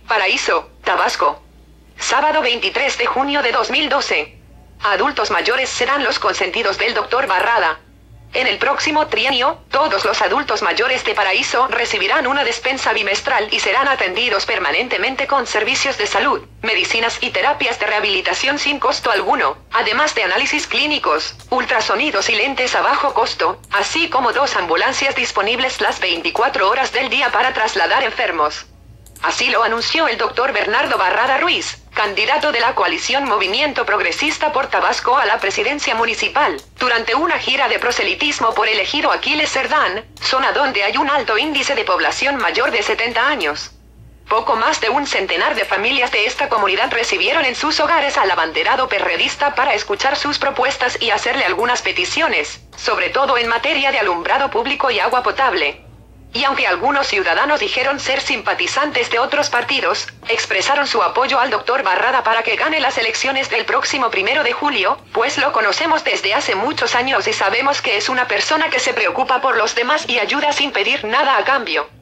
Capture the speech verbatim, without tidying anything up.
Paraíso, Tabasco. Sábado veintitrés de junio de dos mil doce. Adultos mayores serán los consentidos del doctor Barrada. En el próximo trienio, todos los adultos mayores de Paraíso recibirán una despensa bimestral y serán atendidos permanentemente con servicios de salud, medicinas y terapias de rehabilitación sin costo alguno, además de análisis clínicos, ultrasonidos y lentes a bajo costo, así como dos ambulancias disponibles las veinticuatro horas del día para trasladar enfermos. Así lo anunció el doctor Bernardo Barrada Ruiz, candidato de la coalición Movimiento Progresista por Tabasco a la presidencia municipal, durante una gira de proselitismo por el ejido Aquiles Cerdán, zona donde hay un alto índice de población mayor de setenta años. Poco más de un centenar de familias de esta comunidad recibieron en sus hogares al abanderado perredista para escuchar sus propuestas y hacerle algunas peticiones, sobre todo en materia de alumbrado público y agua potable. Y aunque algunos ciudadanos dijeron ser simpatizantes de otros partidos, expresaron su apoyo al doctor Barrada para que gane las elecciones del próximo primero de julio, pues lo conocemos desde hace muchos años y sabemos que es una persona que se preocupa por los demás y ayuda sin pedir nada a cambio.